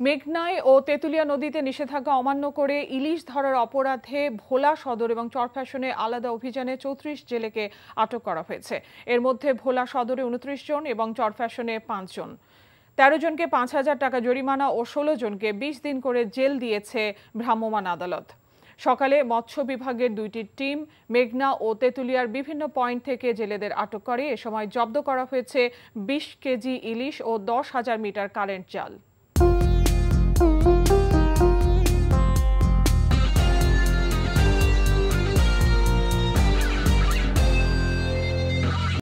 মেঘনায় ও তেতুলিয়া নদীতে নিষেধাজ্ঞা অমান্য করে ইলিশ ধরার অপরাধে ভোলা সদর এবং চরফ্যাশনে আলাদা অভিযানে ৩৪ জেলেকে আটক করা হয়েছে। এর মধ্যে ভোলা সদরে ২৯ জন এবং চরফ্যাশনে ৫ জন। ১৩ জনকে ৫,০০০ টাকা জরিমানা ও ১৬ জনকে ২০ দিন করে জেল দিয়েছে ভ্রাম্যমাণ আদালত। সকালে মৎস্য বিভাগের ২টি টিম মেঘনা ও তেতুলিয়ার বিভিন্ন পয়েন্ট থেকে জেলেদের আটক করে। এ সময় জব্দ করা হয়েছে ২০ কেজি ইলিশ ও ১০,০০০ মিটার কারেন্ট জাল।